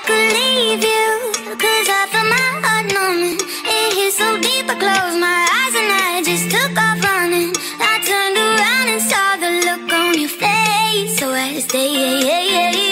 could leave you, 'cause I felt my heart numbing. It hit so deep I closed my eyes and I just took off running. I turned around and saw the look on your face, so I stayed.